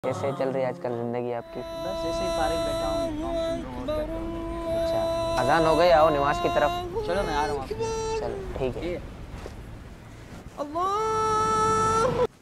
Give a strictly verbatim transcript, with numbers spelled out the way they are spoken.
कैसे चल रही है आजकल ज़िंदगी आपकी? बस ऐसे ही फारिग बैठा हूँ, काम सुन रहा हूँ और क्या करूँ। अच्छा, अज़ान हो गई, आओ नमाज़ की तरफ। चलो मैं आ रहा हूँ आपके। चलो ठीक है। अल्लाह